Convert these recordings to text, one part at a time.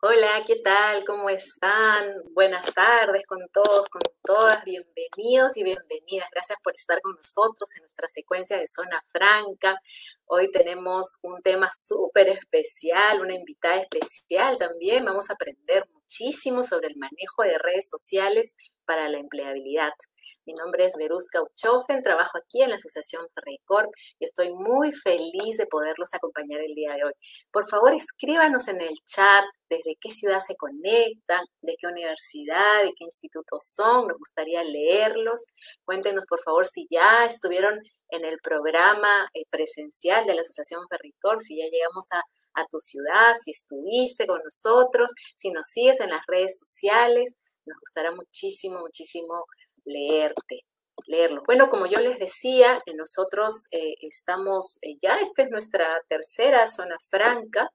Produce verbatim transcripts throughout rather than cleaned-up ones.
Hola, ¿qué tal? ¿Cómo están? Buenas tardes con todos, con todas. Bienvenidos y bienvenidas. Gracias por estar con nosotros en nuestra secuencia de Zona Franca. Hoy tenemos un tema súper especial, una invitada especial también. Vamos a aprender muchísimo sobre el manejo de redes sociales para la empleabilidad. Mi nombre es Verusca Uchofen, trabajo aquí en la Asociación Ferreycorp y estoy muy feliz de poderlos acompañar el día de hoy. Por favor, escríbanos en el chat desde qué ciudad se conectan, de qué universidad, de qué instituto son, nos gustaría leerlos. Cuéntenos, por favor, si ya estuvieron en el programa eh, presencial de la Asociación Ferreycorp, si ya llegamos a, a tu ciudad, si estuviste con nosotros, si nos sigues en las redes sociales, nos gustará muchísimo, muchísimo leerte, leerlo. Bueno, como yo les decía, nosotros eh, estamos, eh, ya esta es nuestra tercera zona franca,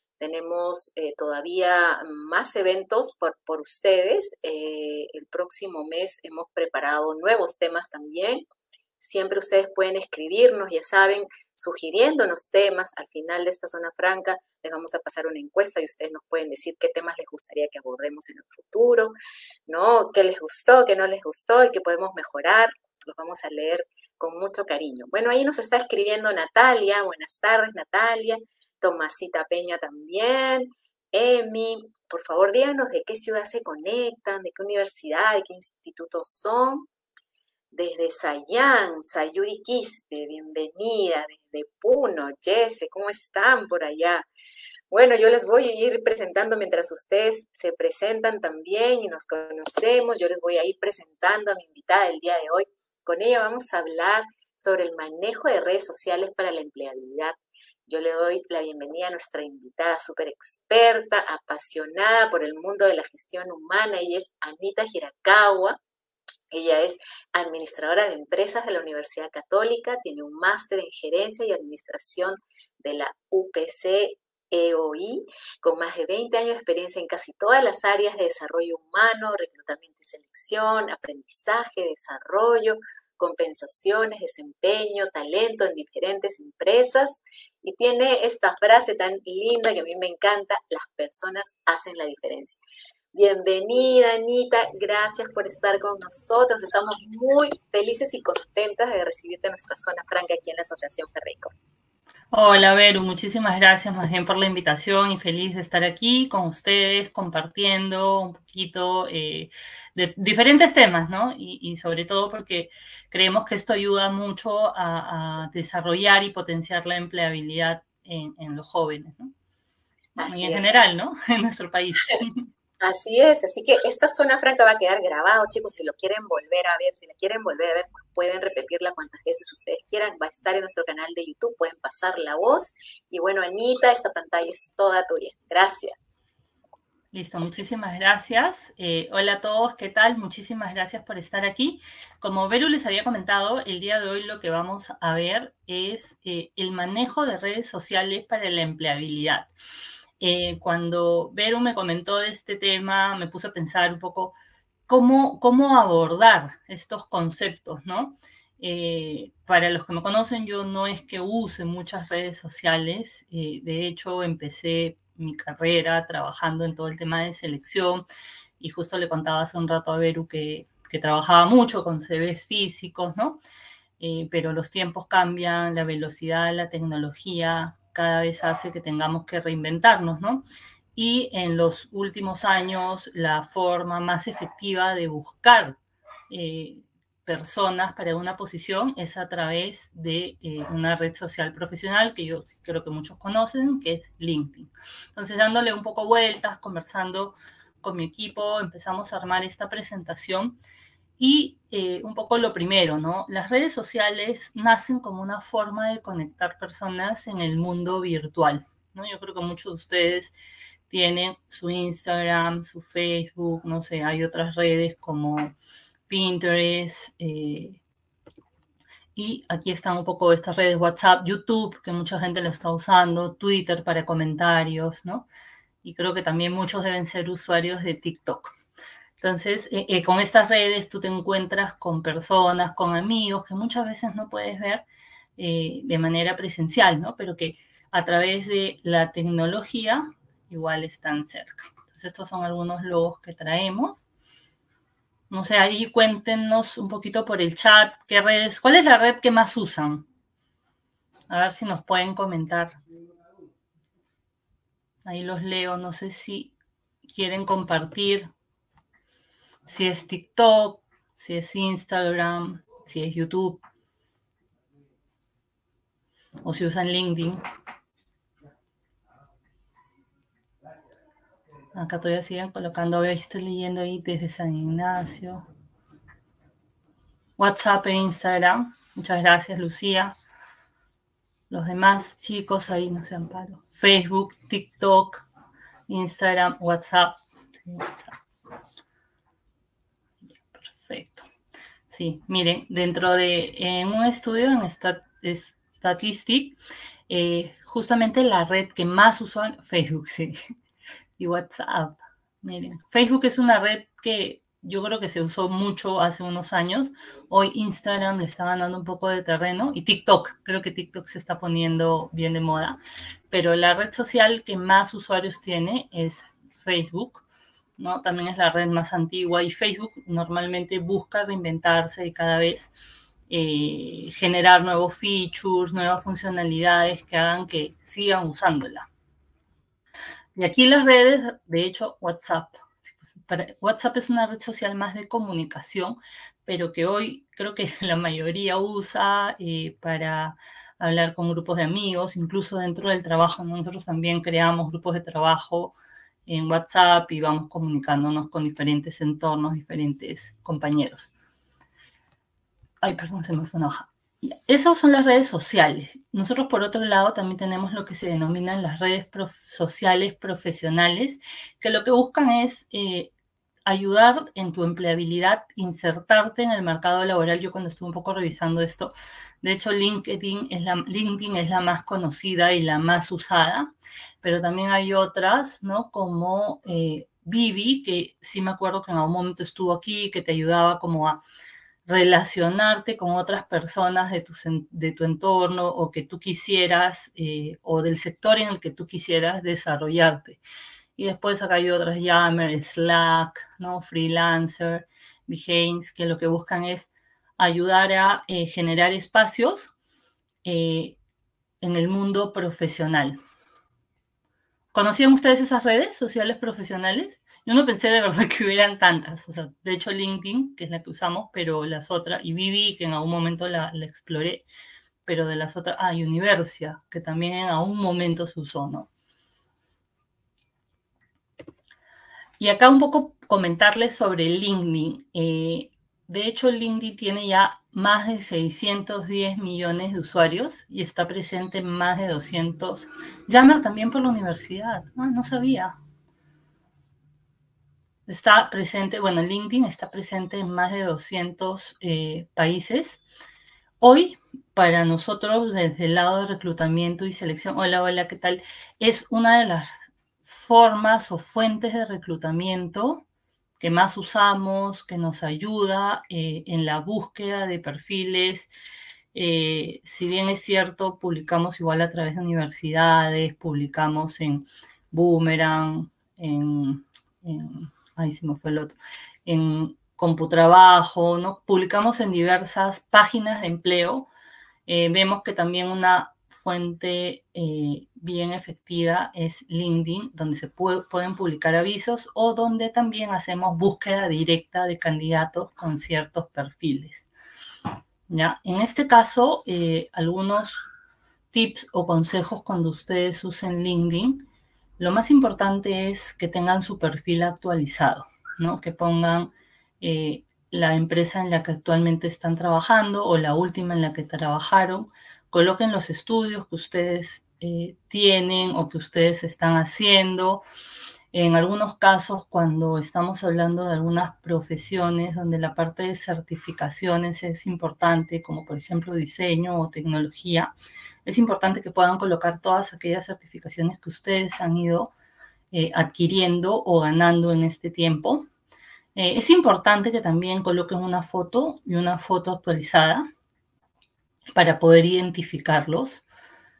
tenemos eh, todavía más eventos por, por ustedes, eh, el próximo mes hemos preparado nuevos temas también. Siempre ustedes pueden escribirnos, ya saben, sugiriéndonos temas. Al final de esta zona franca les vamos a pasar una encuesta y ustedes nos pueden decir qué temas les gustaría que abordemos en el futuro, ¿no? ¿Qué les gustó, qué no les gustó y qué podemos mejorar? Los vamos a leer con mucho cariño. Bueno, ahí nos está escribiendo Natalia. Buenas tardes, Natalia. Tomasita Peña también. Emi, por favor, díganos de qué ciudad se conectan, de qué universidad, de qué institutos son. Desde Sayán, Sayuri Quispe, bienvenida. Desde Puno, Jesse, ¿cómo están por allá? Bueno, yo les voy a ir presentando mientras ustedes se presentan también y nos conocemos. Yo les voy a ir presentando a mi invitada del día de hoy. Con ella vamos a hablar sobre el manejo de redes sociales para la empleabilidad. Yo le doy la bienvenida a nuestra invitada súper experta, apasionada por el mundo de la gestión humana. Ella es Anita Hirakawa. Ella es administradora de empresas de la Universidad Católica, tiene un máster en gerencia y administración de la U P C E O I, con más de veinte años de experiencia en casi todas las áreas de desarrollo humano, reclutamiento y selección, aprendizaje, desarrollo, compensaciones, desempeño, talento en diferentes empresas. Y tiene esta frase tan linda que a mí me encanta: las personas hacen la diferencia. Bienvenida, Anita, gracias por estar con nosotros. Estamos muy felices y contentas de recibirte en nuestra zona franca aquí en la Asociación Ferreycorp. Hola, Veru, muchísimas gracias más bien por la invitación y feliz de estar aquí con ustedes compartiendo un poquito eh, de diferentes temas, ¿no? Y, y sobre todo porque creemos que esto ayuda mucho a, a desarrollar y potenciar la empleabilidad en, en los jóvenes, ¿no? Así Y en es. general, ¿no? En nuestro país. Así es, así que esta zona franca va a quedar grabado, chicos. Si lo quieren volver a ver, si la quieren volver a ver, pueden repetirla cuantas veces ustedes quieran. Va a estar en nuestro canal de YouTube, pueden pasar la voz. Y bueno, Anita, esta pantalla es toda tuya. Gracias. Listo, muchísimas gracias. Eh, hola a todos, ¿qué tal? Muchísimas gracias por estar aquí. Como Veru les había comentado, el día de hoy lo que vamos a ver es eh, el manejo de redes sociales para la empleabilidad. Eh, cuando Veru me comentó de este tema, me puse a pensar un poco cómo, cómo abordar estos conceptos, ¿no? Eh, para los que me conocen, yo no es que use muchas redes sociales. Eh, de hecho, empecé mi carrera trabajando en todo el tema de selección y justo le contaba hace un rato a Veru que, que trabajaba mucho con C Vs físicos, ¿no? Eh, pero los tiempos cambian, la velocidad, la tecnología cada vez hace que tengamos que reinventarnos, ¿no? Y en los últimos años la forma más efectiva de buscar eh, personas para una posición es a través de eh, una red social profesional que yo creo que muchos conocen, que es LinkedIn. Entonces, dándole un poco vueltas, conversando con mi equipo, empezamos a armar esta presentación y eh, un poco lo primero, ¿no? Las redes sociales nacen como una forma de conectar personas en el mundo virtual, ¿no? Yo creo que muchos de ustedes tienen su Instagram, su Facebook, no sé, hay otras redes como Pinterest, eh, y aquí están un poco estas redes, WhatsApp, YouTube, que mucha gente lo está usando, Twitter para comentarios, ¿no? Y creo que también muchos deben ser usuarios de TikTok. Entonces, eh, eh, con estas redes tú te encuentras con personas, con amigos que muchas veces no puedes ver eh, de manera presencial, ¿no? Pero que a través de la tecnología igual están cerca. Entonces, estos son algunos logos que traemos. No sé, ahí cuéntenos un poquito por el chat, qué redes, ¿cuál es la red que más usan? A ver si nos pueden comentar. Ahí los leo, no sé si quieren compartir. Si es TikTok, si es Instagram, si es YouTube. O si usan LinkedIn. Acá todavía siguen colocando, hoy estoy leyendo ahí desde San Ignacio. WhatsApp e Instagram. Muchas gracias, Lucía. Los demás chicos ahí no se amparo. Facebook, TikTok, Instagram, WhatsApp. WhatsApp. Perfecto. Sí, miren, dentro de en un estudio en Stat, Statistic, eh, justamente la red que más usan, Facebook, sí, y WhatsApp. Miren, Facebook es una red que yo creo que se usó mucho hace unos años. Hoy Instagram le está ganando un poco de terreno y TikTok, creo que TikTok se está poniendo bien de moda. Pero la red social que más usuarios tiene es Facebook, ¿no? También es la red más antigua y Facebook normalmente busca reinventarse y cada vez eh, generar nuevos features, nuevas funcionalidades que hagan que sigan usándola. Y aquí las redes, de hecho, WhatsApp. WhatsApp es una red social más de comunicación, pero que hoy creo que la mayoría usa eh, para hablar con grupos de amigos, incluso dentro del trabajo. Nosotros también creamos grupos de trabajo en WhatsApp y vamos comunicándonos con diferentes entornos, diferentes compañeros. Ay, perdón, se me fue una hoja. Esas son las redes sociales. Nosotros, por otro lado, también tenemos lo que se denominan las redes prof sociales profesionales, que lo que buscan es eh, ayudar en tu empleabilidad, insertarte en el mercado laboral. Yo cuando estuve un poco revisando esto, de hecho LinkedIn es la, LinkedIn es la más conocida y la más usada, pero también hay otras, ¿no? Como eh, Vivi, que sí me acuerdo que en algún momento estuvo aquí, que te ayudaba como a relacionarte con otras personas de tu, de tu entorno o que tú quisieras, eh, o del sector en el que tú quisieras desarrollarte. Y después acá hay otras, Yammer, Slack, ¿no? Freelancer, Behance, que lo que buscan es ayudar a eh, generar espacios eh, en el mundo profesional. ¿Conocían ustedes esas redes sociales profesionales? Yo no pensé de verdad que hubieran tantas. O sea, de hecho, LinkedIn, que es la que usamos, pero las otras, y Vivi, que en algún momento la, la exploré, pero de las otras, ah, y Universia, que también en algún momento se usó, ¿no? Y acá un poco comentarles sobre LinkedIn. Eh, de hecho, LinkedIn tiene ya más de seiscientos diez millones de usuarios y está presente en más de doscientos. Yammer también por la universidad. Ah, no sabía. Está presente, bueno, LinkedIn está presente en más de doscientos eh, países. Hoy, para nosotros, desde el lado de reclutamiento y selección, hola, hola, ¿qué tal? Es una de las formas o fuentes de reclutamiento que más usamos, que nos ayuda eh, en la búsqueda de perfiles. Eh, si bien es cierto, publicamos igual a través de universidades, publicamos en Boomerang, en, en ahí se me fue el otro, en Computrabajo, ¿no? Publicamos en diversas páginas de empleo. Eh, vemos que también una fuente eh, bien efectiva es LinkedIn, donde se puede, pueden publicar avisos o donde también hacemos búsqueda directa de candidatos con ciertos perfiles. ¿Ya? En este caso, eh, algunos tips o consejos cuando ustedes usen LinkedIn, lo más importante es que tengan su perfil actualizado, ¿no? Que pongan eh, la empresa en la que actualmente están trabajando o la última en la que trabajaron, coloquen los estudios que ustedes eh, tienen o que ustedes están haciendo. En algunos casos, cuando estamos hablando de algunas profesiones donde la parte de certificaciones es importante, como por ejemplo diseño o tecnología, es importante que puedan colocar todas aquellas certificaciones que ustedes han ido eh, adquiriendo o ganando en este tiempo. Eh, es importante que también coloquen una foto y una foto actualizada para poder identificarlos.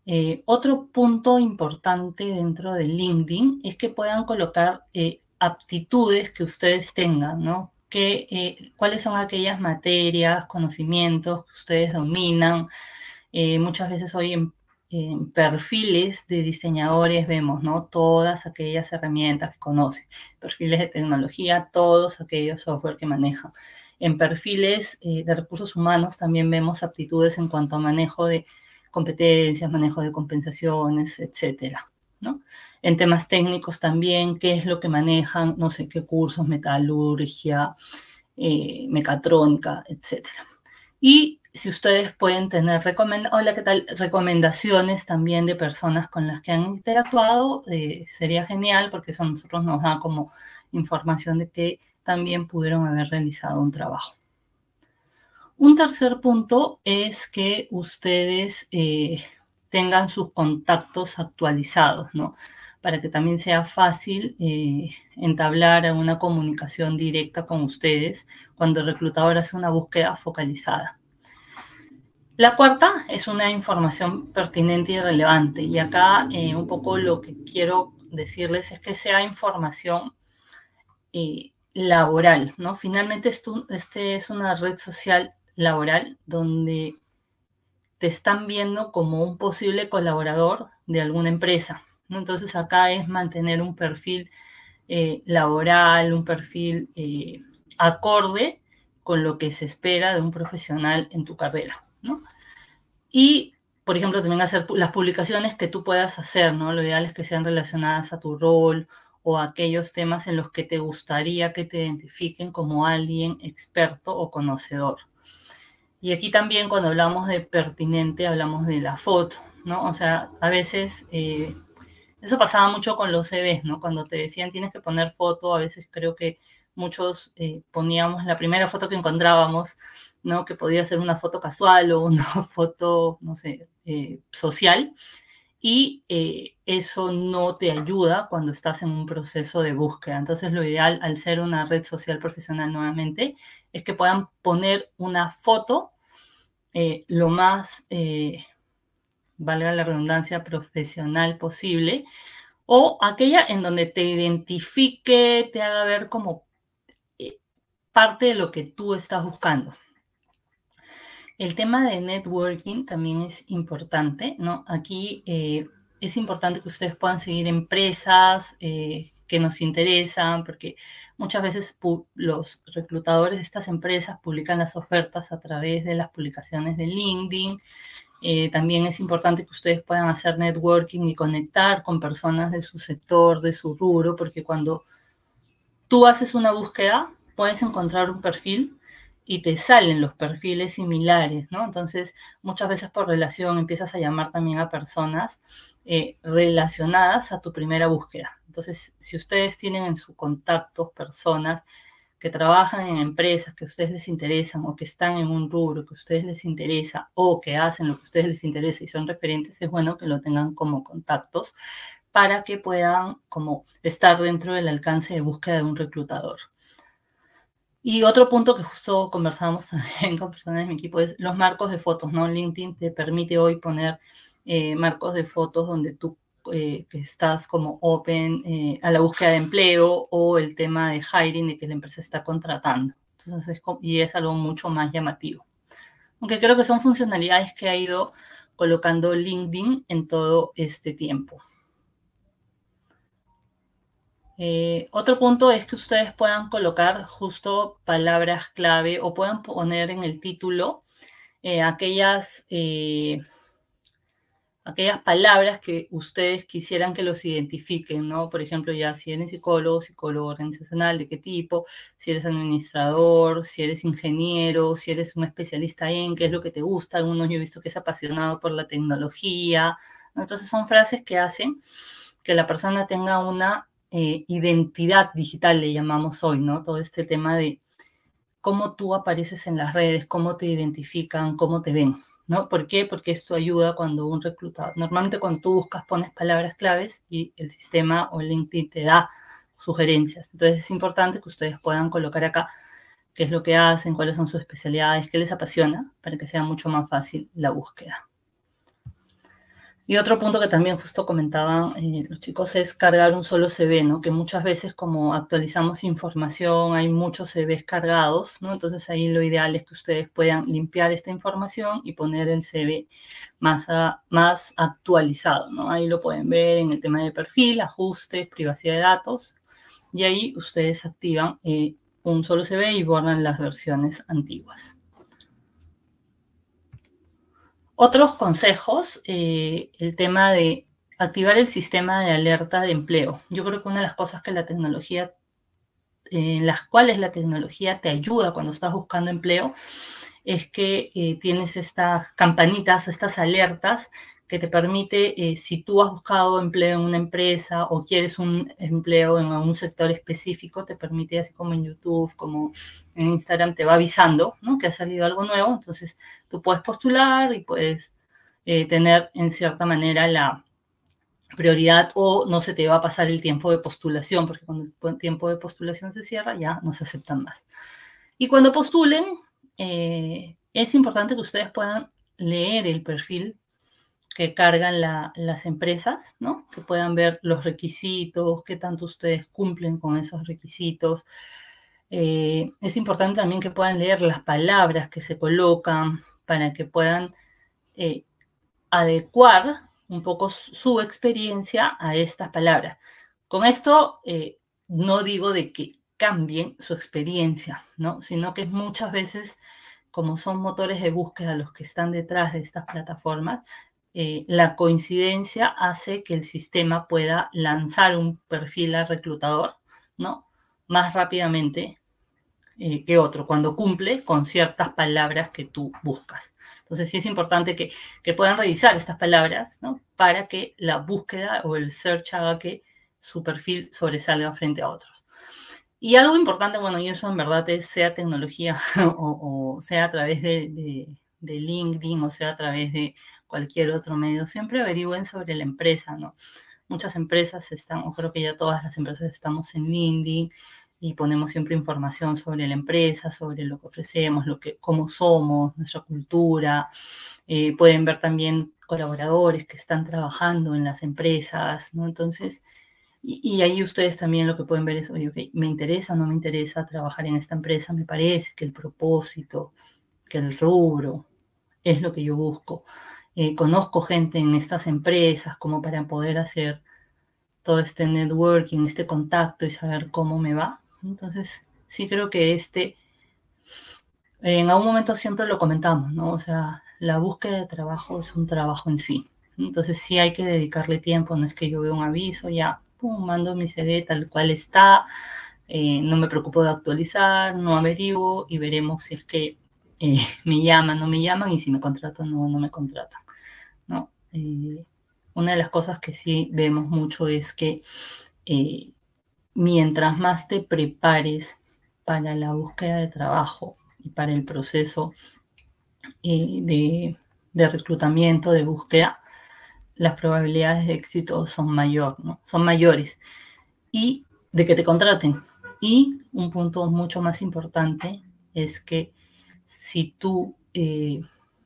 Eh, otro punto importante dentro de LinkedIn es que puedan colocar eh, aptitudes que ustedes tengan, ¿no? Que, eh, cuáles son aquellas materias, conocimientos que ustedes dominan. Eh, muchas veces hoy en, en perfiles de diseñadores vemos, ¿no? Todas aquellas herramientas que conocen, perfiles de tecnología, todos aquellos software que manejan. En perfiles eh, de recursos humanos también vemos aptitudes en cuanto a manejo de competencias, manejo de compensaciones, etcétera, ¿no? En temas técnicos también, qué es lo que manejan, no sé qué cursos, metalurgia, eh, mecatrónica, etcétera. Y si ustedes pueden tener recomend Hola, ¿qué tal? recomendaciones también de personas con las que han interactuado, eh, sería genial porque eso a nosotros nos da como información de que también pudieron haber realizado un trabajo. Un tercer punto es que ustedes eh, tengan sus contactos actualizados, ¿no? Para que también sea fácil eh, entablar una comunicación directa con ustedes cuando el reclutador hace una búsqueda focalizada. La cuarta es una información pertinente y relevante. Y acá eh, un poco lo que quiero decirles es que sea información eh, laboral, ¿no? Finalmente esto, este es una red social laboral donde te están viendo como un posible colaborador de alguna empresa, ¿no? Entonces acá es mantener un perfil eh, laboral, un perfil eh, acorde con lo que se espera de un profesional en tu carrera, ¿no? Y, por ejemplo, también hacer las publicaciones que tú puedas hacer, ¿no? Lo ideal es que sean relacionadas a tu rol o a aquellos temas en los que te gustaría que te identifiquen como alguien experto o conocedor. Y aquí también cuando hablamos de pertinente, hablamos de la foto, ¿no? O sea, a veces eh, eso pasaba mucho con los C Vs, ¿no? Cuando te decían tienes que poner foto, a veces creo que muchos eh, poníamos la primera foto que encontrábamos, ¿no? Que podía ser una foto casual o una foto, no sé, eh, social. Y eh, eso no te ayuda cuando estás en un proceso de búsqueda. Entonces, lo ideal, al ser una red social profesional nuevamente, es que puedan poner una foto eh, lo más, eh, valga la redundancia, profesional posible, o aquella en donde te identifique, te haga ver como eh, parte de lo que tú estás buscando. El tema de networking también es importante, ¿no? Aquí eh, es importante que ustedes puedan seguir empresas eh, que nos interesan, porque muchas veces los reclutadores de estas empresas publican las ofertas a través de las publicaciones de LinkedIn. Eh, también es importante que ustedes puedan hacer networking y conectar con personas de su sector, de su rubro, porque cuando tú haces una búsqueda, puedes encontrar un perfil y te salen los perfiles similares, ¿no? Entonces, muchas veces por relación empiezas a llamar también a personas eh, relacionadas a tu primera búsqueda. Entonces, si ustedes tienen en sus contactos personas que trabajan en empresas que a ustedes les interesan o que están en un rubro que a ustedes les interesa o que hacen lo que a ustedes les interesa y son referentes, es bueno que lo tengan como contactos para que puedan como estar dentro del alcance de búsqueda de un reclutador. Y otro punto que justo conversábamos también con personas de mi equipo es los marcos de fotos, ¿no? LinkedIn te permite hoy poner eh, marcos de fotos donde tú eh, que estás como open eh, a la búsqueda de empleo o el tema de hiring, de que la empresa está contratando. Entonces, es, y es algo mucho más llamativo. Aunque creo que son funcionalidades que ha ido colocando LinkedIn en todo este tiempo. Eh, otro punto es que ustedes puedan colocar justo palabras clave o puedan poner en el título eh, aquellas, eh, aquellas palabras que ustedes quisieran que los identifiquen, ¿no? Por ejemplo, ya si eres psicólogo, psicólogo organizacional, ¿de qué tipo? Si eres administrador, si eres ingeniero, si eres un especialista en qué es lo que te gusta. Algunos yo he visto que es apasionado por la tecnología, ¿no? Entonces son frases que hacen que la persona tenga una Eh, identidad digital, le llamamos hoy, ¿no? Todo este tema de cómo tú apareces en las redes, cómo te identifican, cómo te ven, ¿no? ¿Por qué? Porque esto ayuda cuando un reclutador, normalmente cuando tú buscas, pones palabras claves y el sistema o el LinkedIn te da sugerencias. Entonces es importante que ustedes puedan colocar acá qué es lo que hacen, cuáles son sus especialidades, qué les apasiona, para que sea mucho más fácil la búsqueda. Y otro punto que también justo comentaban eh, los chicos es cargar un solo C V, ¿no? Que muchas veces como actualizamos información, hay muchos C Vs cargados, ¿no? Entonces ahí lo ideal es que ustedes puedan limpiar esta información y poner el C V más, a, más actualizado, ¿no? Ahí lo pueden ver en el tema de perfil, ajustes, privacidad de datos, y ahí ustedes activan eh, un solo C V y borran las versiones antiguas. Otros consejos, eh, el tema de activar el sistema de alerta de empleo. Yo creo que una de las cosas que la tecnología, en eh, las cuales la tecnología te ayuda cuando estás buscando empleo, es que eh, tienes estas campanitas, estas alertas que te permite, eh, si tú has buscado empleo en una empresa o quieres un empleo en un sector específico, te permite, así como en YouTube, como en Instagram, te va avisando, ¿no? Que ha salido algo nuevo. Entonces, tú puedes postular y puedes eh, tener, en cierta manera, la prioridad o no se te va a pasar el tiempo de postulación, porque cuando el tiempo de postulación se cierra, ya no se aceptan más. Y cuando postulen, eh, es importante que ustedes puedan leer el perfil que cargan la, las empresas, ¿no? Que puedan ver los requisitos, qué tanto ustedes cumplen con esos requisitos. Eh, es importante también que puedan leer las palabras que se colocan para que puedan eh, adecuar un poco su experiencia a estas palabras. Con esto eh, no digo de que cambien su experiencia, ¿no? Sino que muchas veces, como son motores de búsqueda los que están detrás de estas plataformas, eh, la coincidencia hace que el sistema pueda lanzar un perfil al reclutador, ¿no? Más rápidamente eh, que otro, cuando cumple con ciertas palabras que tú buscas. Entonces sí es importante que, que puedan revisar estas palabras, ¿no? Para que la búsqueda o el search haga que su perfil sobresalga frente a otros. Y algo importante, bueno, y eso en verdad es, sea tecnología o, o sea a través de, de, de LinkedIn o sea a través de cualquier otro medio, siempre averigüen sobre la empresa, ¿no? Muchas empresas están, o creo que ya todas las empresas estamos en LinkedIn y ponemos siempre información sobre la empresa, sobre lo que ofrecemos, lo que, cómo somos, nuestra cultura. Eh, pueden ver también colaboradores que están trabajando en las empresas, ¿no? Entonces, y, y ahí ustedes también lo que pueden ver es, oye, okay, ¿me interesa o no me interesa trabajar en esta empresa? Me parece que el propósito, que el rubro es lo que yo busco. Eh, conozco gente en estas empresas como para poder hacer todo este networking, este contacto y saber cómo me va. Entonces, sí creo que este, en algún momento siempre lo comentamos, ¿no? O sea, la búsqueda de trabajo es un trabajo en sí. Entonces, sí hay que dedicarle tiempo, no es que yo veo un aviso, ya, pum, mando mi C V tal cual está, eh, no me preocupo de actualizar, no averiguo y veremos si es que eh, me llaman, no me llaman y si me contratan, no, no me contratan, ¿no? Eh, una de las cosas que sí vemos mucho es que eh, mientras más te prepares para la búsqueda de trabajo y para el proceso eh, de, de reclutamiento, de búsqueda, las probabilidades de éxito son mayor, ¿no? Son mayores y de que te contraten. Y un punto mucho más importante es que si tú eh,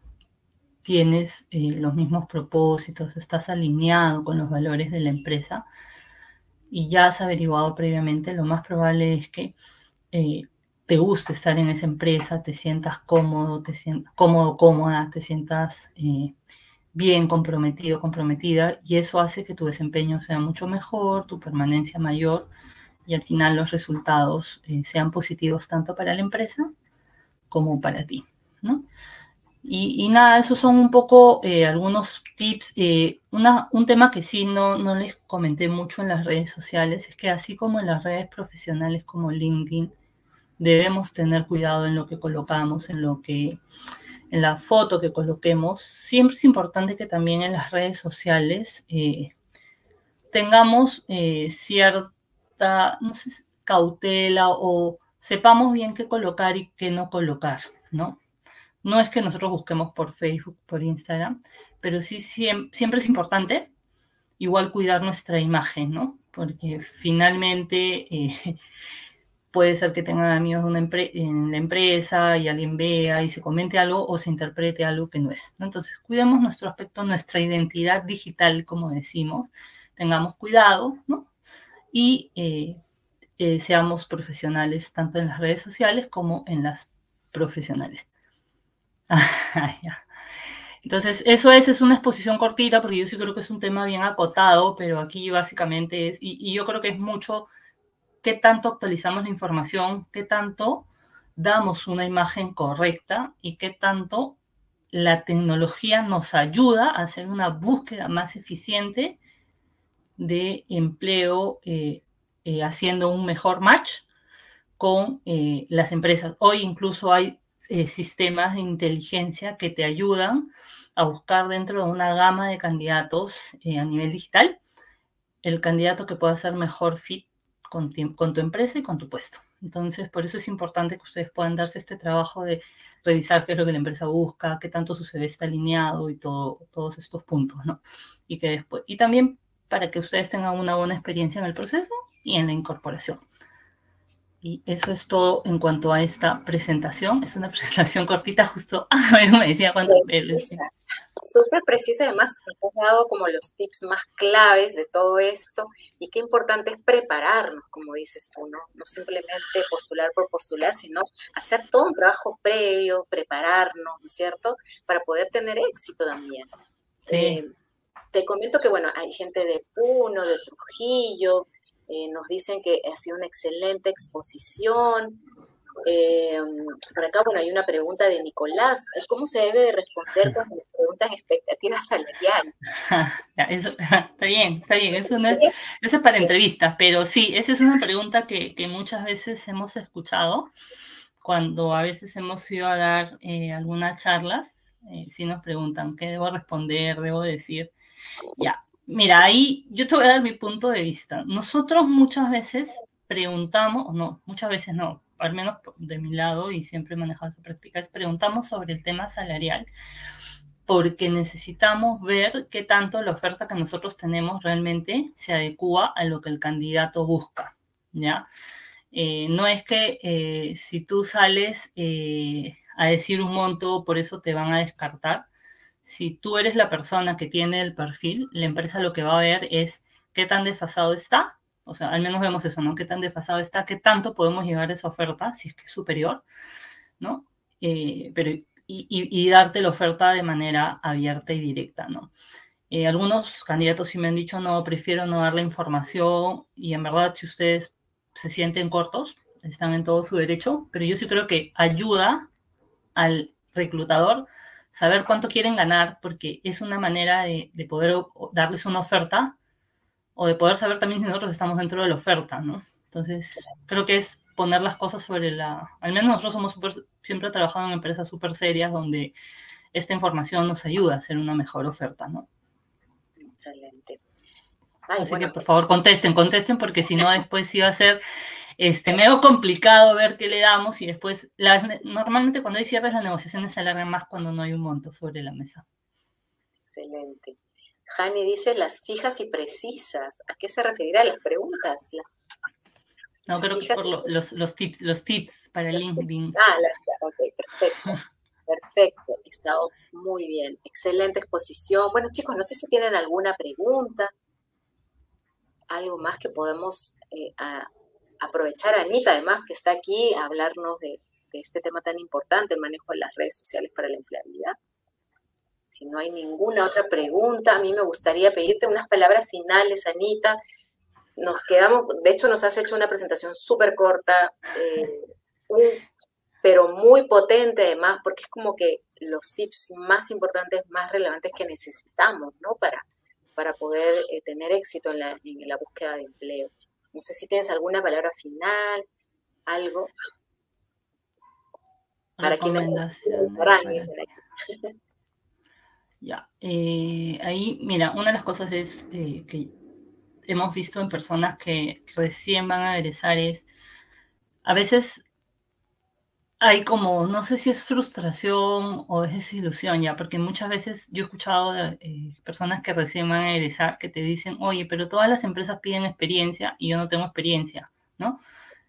tienes eh, los mismos propósitos, estás alineado con los valores de la empresa y ya has averiguado previamente, lo más probable es que eh, te guste estar en esa empresa, te sientas cómodo, te sientas cómodo, cómoda, te sientas eh, bien comprometido, comprometida, y eso hace que tu desempeño sea mucho mejor, tu permanencia mayor, y al final los resultados eh, sean positivos tanto para la empresa como para ti, ¿no? Y, y nada, esos son un poco eh, algunos tips. Eh, una, un tema que sí no, no les comenté mucho en las redes sociales es que así como en las redes profesionales como LinkedIn, debemos tener cuidado en lo que colocamos, en lo que, en la foto que coloquemos. Siempre es importante que también en las redes sociales eh, tengamos eh, cierta, no sé, cautela o sepamos bien qué colocar y qué no colocar, ¿no? No es que nosotros busquemos por Facebook, por Instagram, pero sí siempre, siempre es importante igual cuidar nuestra imagen, ¿no? Porque finalmente... Eh, puede ser que tengan amigos de una empre en la empresa y alguien vea y se comente algo o se interprete algo que no es, ¿no? Entonces, cuidemos nuestro aspecto, nuestra identidad digital, como decimos, tengamos cuidado, ¿no? Y eh, eh, seamos profesionales tanto en las redes sociales como en las profesionales. Entonces, eso es, es una exposición cortita, porque yo sí creo que es un tema bien acotado, pero aquí básicamente es, y, y yo creo que es mucho qué tanto actualizamos la información, qué tanto damos una imagen correcta y qué tanto la tecnología nos ayuda a hacer una búsqueda más eficiente de empleo, eh, eh, haciendo un mejor match con eh, las empresas. Hoy incluso hay eh, sistemas de inteligencia que te ayudan a buscar dentro de una gama de candidatos eh, a nivel digital el candidato que pueda ser mejor fit con, con tu empresa y con tu puesto. Entonces, por eso es importante que ustedes puedan darse este trabajo de revisar qué es lo que la empresa busca, qué tanto su C V está alineado y todo, todos estos puntos, ¿no? Y que después, y también para que ustedes tengan una buena experiencia en el proceso y en la incorporación. Y eso es todo en cuanto a esta presentación. Es una presentación cortita, justo. A ver, me decía cuántos veces. Súper precisa, además nos has dado como los tips más claves de todo esto, y qué importante es prepararnos, como dices tú, ¿no? No simplemente postular por postular, sino hacer todo un trabajo previo, prepararnos, ¿no es cierto?, para poder tener éxito también. Sí. Eh, te comento que, bueno, hay gente de Puno, de Trujillo, eh, nos dicen que ha sido una excelente exposición. Eh, por acá, bueno, hay una pregunta de Nicolás. ¿Cómo se debe de responder cuando le preguntan expectativas salariales? Eso, está bien, está bien. Eso, no es, eso es para entrevistas, pero sí, esa es una pregunta que, que muchas veces hemos escuchado cuando a veces hemos ido a dar eh, algunas charlas. Eh, sí nos preguntan, ¿qué debo responder? ¿Debo decir? Ya, mira, ahí yo te voy a dar mi punto de vista. Nosotros muchas veces preguntamos, no, muchas veces no, al menos de mi lado, y siempre he manejado esa práctica, es preguntamos sobre el tema salarial, porque necesitamos ver qué tanto la oferta que nosotros tenemos realmente se adecua a lo que el candidato busca, ¿ya? Eh, no es que eh, si tú sales eh, a decir un monto, por eso te van a descartar. Si tú eres la persona que tiene el perfil, la empresa lo que va a ver es qué tan desfasado está. O sea, al menos vemos eso, ¿no? Qué tan desfasado está, qué tanto podemos llegar a esa oferta, si es que es superior, ¿no? Eh, pero, y, y, y darte la oferta de manera abierta y directa, ¿no? Eh, algunos candidatos sí me han dicho, no, prefiero no dar la información, y en verdad, si ustedes se sienten cortos, están en todo su derecho, pero yo sí creo que ayuda al reclutador saber cuánto quieren ganar, porque es una manera de, de poder darles una oferta, o de poder saber también si nosotros estamos dentro de la oferta, ¿no? Entonces, creo que es poner las cosas sobre la... Al menos nosotros somos super, siempre trabajando en empresas súper serias donde esta información nos ayuda a hacer una mejor oferta, ¿no? Excelente. Ay, Así bueno, que, por favor, contesten, contesten, porque si no, después sí va a ser este, medio complicado ver qué le damos, y después, las, normalmente cuando hay cierres, las negociaciones se alargan más cuando no hay un monto sobre la mesa. Excelente. Hani dice las fijas y precisas. ¿A qué se referirá las preguntas? Las no, creo que por lo, los, los tips, los tips para los LinkedIn. Tips. Ah, las, ok, perfecto. Perfecto, está muy bien. Excelente exposición. Bueno, chicos, no sé si tienen alguna pregunta, algo más que podemos eh, a, aprovechar a Anita, además, que está aquí, a hablarnos de, de este tema tan importante, el manejo de las redes sociales para la empleabilidad. Si no hay ninguna otra pregunta, a mí me gustaría pedirte unas palabras finales, Anita. Nos quedamos, de hecho nos has hecho una presentación súper corta, eh, un, pero muy potente además, porque es como que los tips más importantes, más relevantes que necesitamos, ¿no? Para, para poder eh, tener éxito en la, en la búsqueda de empleo. No sé si tienes alguna palabra final, algo. Para quienes para... Ya, eh, ahí, mira, una de las cosas es eh, que hemos visto en personas que recién van a egresar es, a veces hay como, no sé si es frustración o es desilusión ya, porque muchas veces yo he escuchado de eh, personas que recién van a egresar que te dicen, oye, pero todas las empresas piden experiencia y yo no tengo experiencia, ¿no?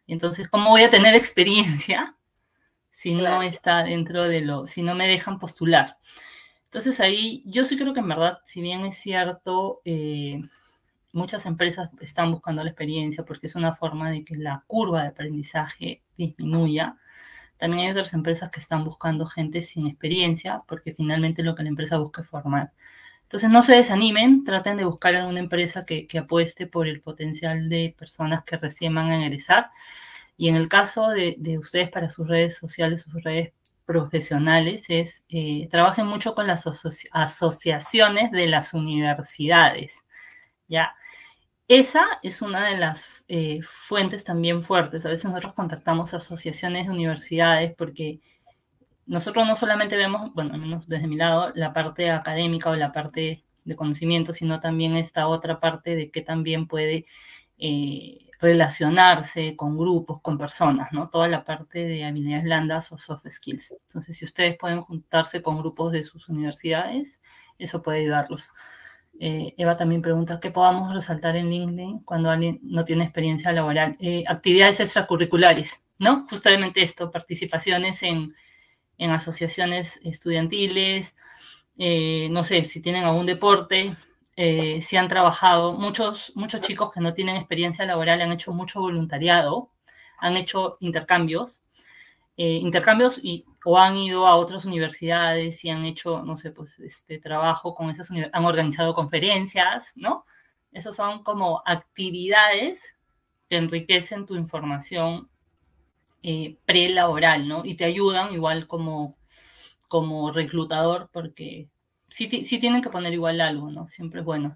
Entonces, ¿cómo voy a tener experiencia si Claro. no está dentro de lo, si no me dejan postular? Entonces ahí yo sí creo que en verdad, si bien es cierto, eh, muchas empresas están buscando la experiencia porque es una forma de que la curva de aprendizaje disminuya. También hay otras empresas que están buscando gente sin experiencia porque finalmente lo que la empresa busca es formar. Entonces no se desanimen, traten de buscar alguna empresa que, que apueste por el potencial de personas que recién van a egresar. Y en el caso de, de ustedes para sus redes sociales, sus redes profesionales, es eh, trabajen mucho con las asoci asociaciones de las universidades, ¿ya? Esa es una de las eh, fuentes también fuertes. A veces nosotros contactamos asociaciones de universidades porque nosotros no solamente vemos, bueno, al menos desde mi lado, la parte académica o la parte de conocimiento, sino también esta otra parte de que también puede eh, relacionarse con grupos, con personas, ¿no? Toda la parte de habilidades blandas o soft skills. Entonces, si ustedes pueden juntarse con grupos de sus universidades, eso puede ayudarlos. Eh, Eva también pregunta, ¿qué podamos resaltar en LinkedIn cuando alguien no tiene experiencia laboral? Eh, actividades extracurriculares, ¿no? Justamente esto, participaciones en, en asociaciones estudiantiles, eh, no sé, si tienen algún deporte, eh, si han trabajado. Muchos, muchos chicos que no tienen experiencia laboral han hecho mucho voluntariado, han hecho intercambios, eh, intercambios y, o han ido a otras universidades y han hecho, no sé, pues este trabajo con esas universidades, han organizado conferencias, ¿no? Esas son como actividades que enriquecen tu información eh, prelaboral, ¿no? Y te ayudan igual como, como reclutador porque sí, sí tienen que poner igual algo, ¿no? Siempre es bueno.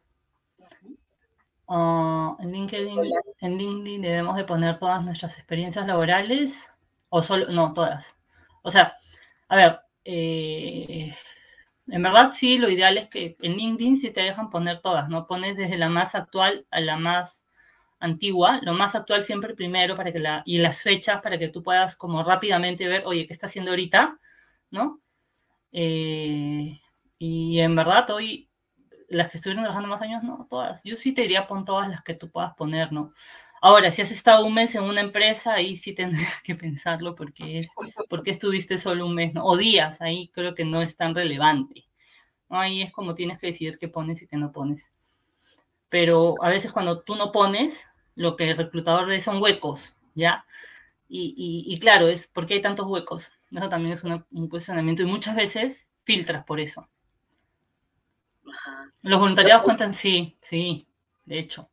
Uh, en LinkedIn, en LinkedIn debemos de poner todas nuestras experiencias laborales o solo, no, todas. O sea, a ver, eh, en verdad sí, lo ideal es que en LinkedIn sí te dejan poner todas, ¿no? Pones desde la más actual a la más antigua, lo más actual siempre primero para que la, y las fechas para que tú puedas como rápidamente ver, oye, ¿qué está haciendo ahorita? ¿No? Eh, y en verdad hoy las que estuvieron trabajando más años, no, todas. Yo sí te diría pon todas las que tú puedas poner, ¿no? Ahora, si has estado un mes en una empresa, ahí sí tendrías que pensarlo porque es, porque estuviste solo un mes, ¿no? O días, ahí creo que no es tan relevante, ¿no? Ahí es como tienes que decidir qué pones y qué no pones. Pero a veces cuando tú no pones, lo que el reclutador ve son huecos, ¿ya? Y, y, y claro, es porque hay tantos huecos. Eso también es una, un cuestionamiento y muchas veces filtras por eso. Ajá. Los voluntariados cuentan, sí, sí, de hecho,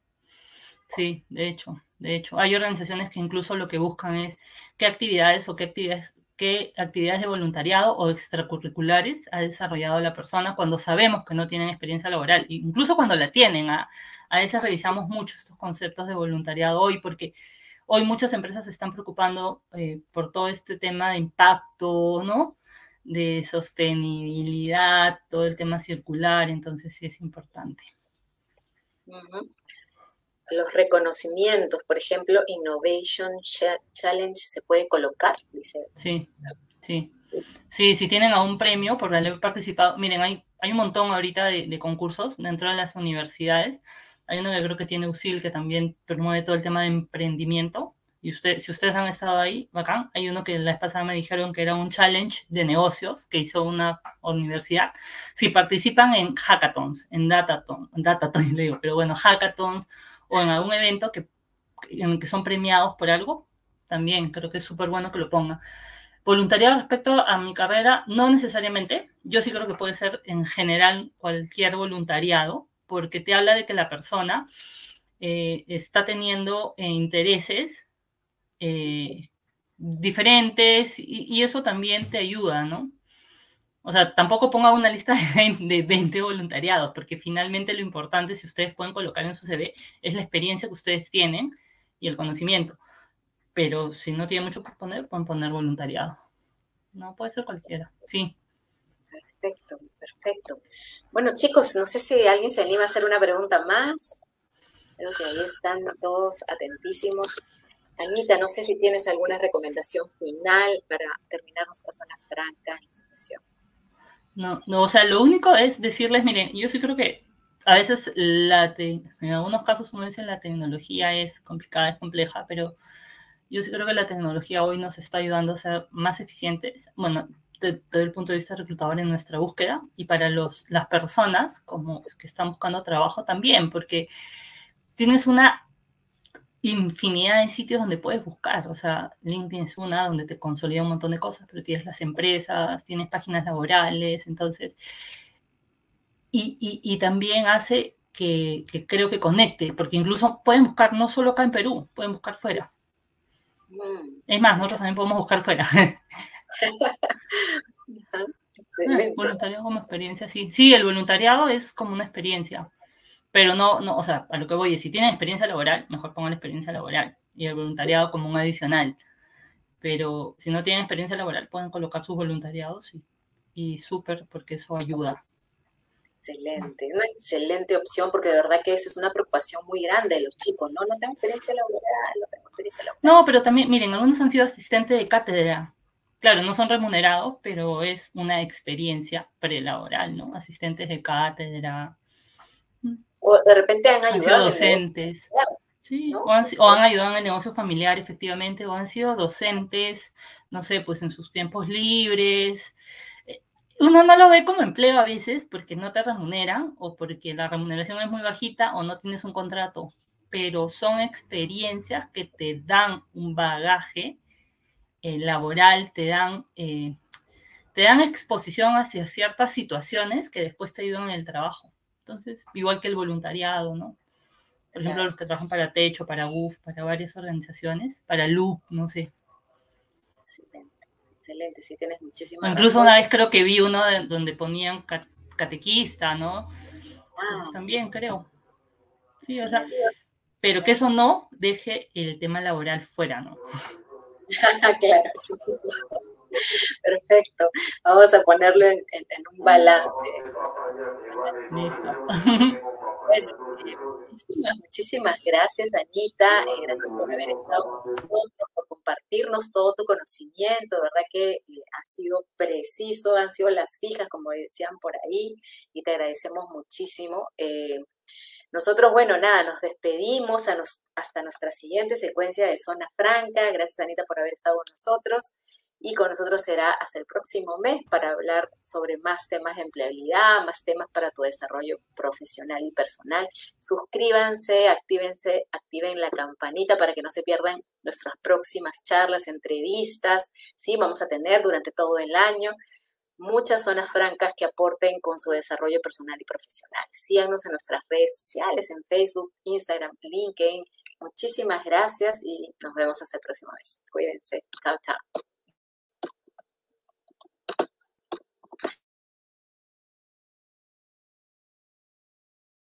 sí, de hecho, de hecho. Hay organizaciones que incluso lo que buscan es qué actividades o qué actividades, qué actividades de voluntariado o extracurriculares ha desarrollado la persona cuando sabemos que no tienen experiencia laboral, incluso cuando la tienen. A, a veces revisamos mucho estos conceptos de voluntariado hoy porque hoy muchas empresas se están preocupando eh, por todo este tema de impacto, ¿no? De sostenibilidad, todo el tema circular, entonces sí es importante. Uh-huh. Los reconocimientos, por ejemplo, Innovation Challenge se puede colocar, dice. Sí, sí. Sí, sí, si tienen a un premio por haber participado, miren, hay, hay un montón ahorita de, de concursos dentro de las universidades. Hay uno que creo que tiene U S I L que también promueve todo el tema de emprendimiento. Y usted, si ustedes han estado ahí, bacán. Hay uno que la vez pasada me dijeron que era un challenge de negocios que hizo una universidad. Si participan en hackathons, en datathon, en datathon, le digo, pero bueno, hackathons o en algún evento que, en el que son premiados por algo, también creo que es súper bueno que lo pongan. Voluntariado respecto a mi carrera, no necesariamente. Yo sí creo que puede ser en general cualquier voluntariado, porque te habla de que la persona eh, está teniendo eh, intereses eh, diferentes y, y eso también te ayuda, ¿no? O sea, tampoco ponga una lista de veinte voluntariados, porque finalmente lo importante, si ustedes pueden colocar en su C V, es la experiencia que ustedes tienen y el conocimiento. Pero si no tiene mucho que poner, pueden poner voluntariado. No, puede ser cualquiera, sí. Perfecto, perfecto. Bueno, chicos, no sé si alguien se anima a hacer una pregunta más. Creo que ahí están todos atentísimos. Anita, no sé si tienes alguna recomendación final para terminar nuestra zona franca en esta sesión. No, no, o sea, lo único es decirles, miren, yo sí creo que a veces la te, en algunos casos uno dice la tecnología es complicada, es compleja, pero Yo sí creo que la tecnología hoy nos está ayudando a ser más eficientes, bueno, desde el punto de vista reclutador en nuestra búsqueda, y para los, las personas como que están buscando trabajo también, porque tienes una infinidad de sitios donde puedes buscar. O sea, LinkedIn es una donde te consolida un montón de cosas, pero tienes las empresas, tienes páginas laborales, entonces, y, y, y también hace que, que creo que conecte, porque incluso pueden buscar no solo acá en Perú, pueden buscar fuera. Es más, nosotros también podemos buscar fuera. Excelente. Voluntariado como experiencia, sí. Sí, el voluntariado es como una experiencia, pero no, no, o sea, a lo que voy es, si tienen experiencia laboral, mejor pongan la experiencia laboral y el voluntariado como un adicional. Pero si no tienen experiencia laboral, pueden colocar sus voluntariados y, y súper, porque eso ayuda. Excelente, una excelente opción, porque de verdad que esa es una preocupación muy grande de los chicos, ¿no? No tengo experiencia laboral, no tengo experiencia laboral. No, pero también, miren, algunos han sido asistentes de cátedra. Claro, no son remunerados, pero es una experiencia prelaboral, ¿no? Asistentes de cátedra. O de repente han ayudado. Han sido docentes. En el sí, ¿no? o, han, o han ayudado en el negocio familiar, efectivamente, o han sido docentes, no sé, pues en sus tiempos libres. Uno no lo ve como empleo a veces porque no te remuneran o porque la remuneración es muy bajita o no tienes un contrato, pero son experiencias que te dan un bagaje eh, laboral, te dan, eh, te dan exposición hacia ciertas situaciones que después te ayudan en el trabajo. Entonces, igual que el voluntariado, ¿no? Por ejemplo, claro. Los que trabajan para Techo, para U F, para varias organizaciones, para L U P, no sé. Excelente, excelente, sí tienes muchísimas o incluso razón. Una vez creo que vi uno de, donde ponían catequista, ¿no? Entonces ah. también creo. Sí, excelente. O sea, pero que eso no deje el tema laboral fuera, ¿no? Claro. Perfecto. Vamos a ponerlo en, en, en un balance. Listo. Bueno, eh, muchísimas, muchísimas gracias, Anita. Eh, gracias por haber estado con nosotros, por compartirnos todo tu conocimiento. De verdad que eh, ha sido preciso, han sido las fijas, como decían por ahí, y te agradecemos muchísimo. Eh, nosotros, bueno, nada, nos despedimos a nos, hasta nuestra siguiente secuencia de Zona Franca. Gracias, Anita, por haber estado con nosotros. Y con nosotros será hasta el próximo mes para hablar sobre más temas de empleabilidad, más temas para tu desarrollo profesional y personal. Suscríbanse, actívense, activen la campanita para que no se pierdan nuestras próximas charlas, entrevistas. Sí, vamos a tener durante todo el año muchas zonas francas que aporten con su desarrollo personal y profesional. Síganos en nuestras redes sociales, en Facebook, Instagram, LinkedIn. Muchísimas gracias y nos vemos hasta el próximo mes. Cuídense. Chao, chao.